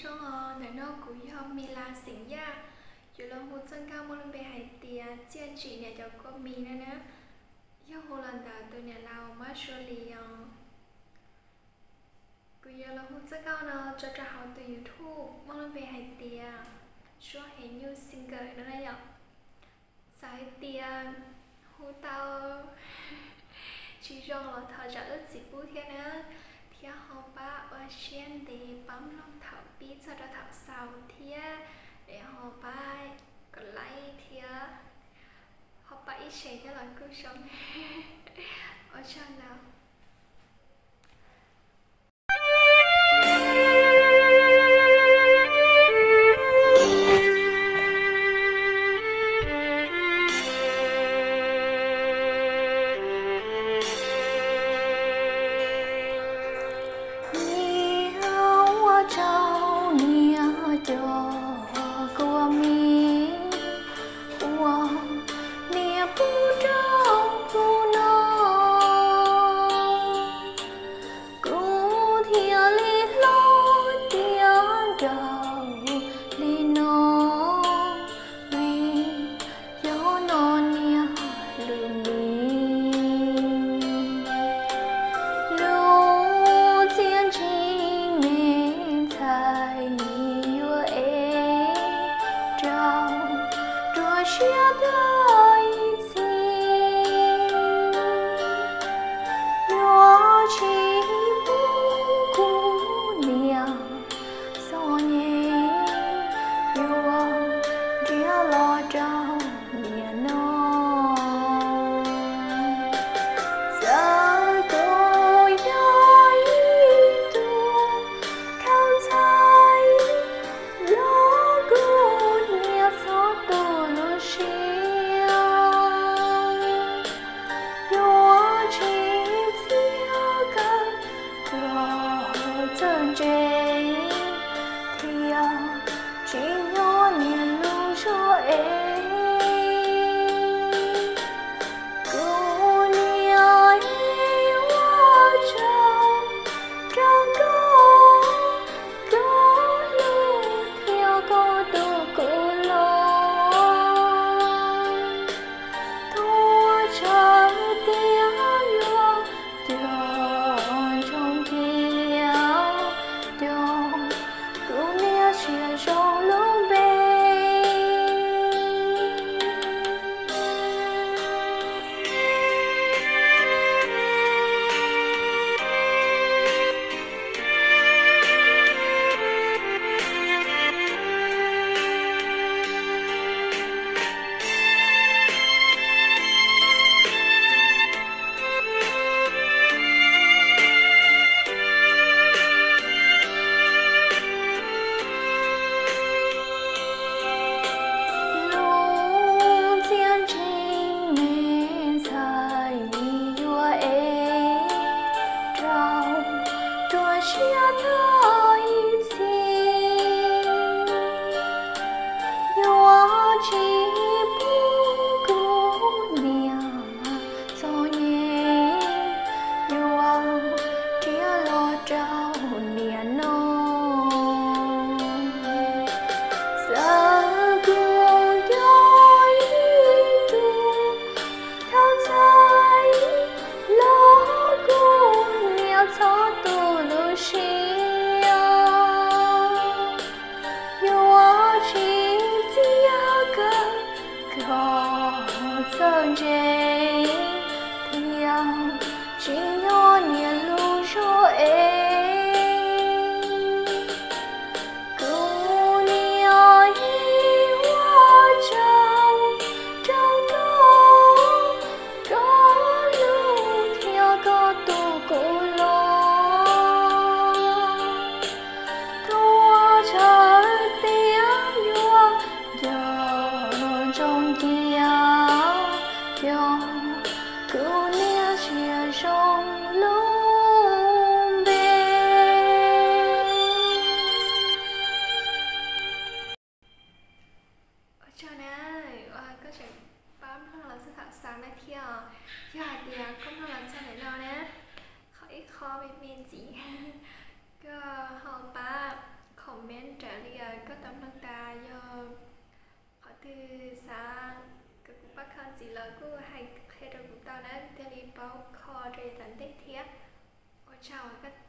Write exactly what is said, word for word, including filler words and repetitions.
trong nở nó của yo Mira xỉn ya dù là một chân cao một lần về hải tìa chiên chỉ này cho có mì nữa nè yo hồ lần đầu từ nhà lao mà xử lý của yo là một chân cao nó cho trả học từ YouTube một lần về hải tìa số hệ như singer nữa này ạ sai tìa hồ tao chỉ cho là thợ trả ức dịch vụ thế nữa thì họ ba ở trên để bấm lòng thảo bí cho nó thảo sawv thì để họ ba còn lại thì họ ba ít sẽ cho là cứu sống ở trong nào cứ hay hay rồi cũng tao đã theo đi báo kho rồi thành tích thiab ở chào các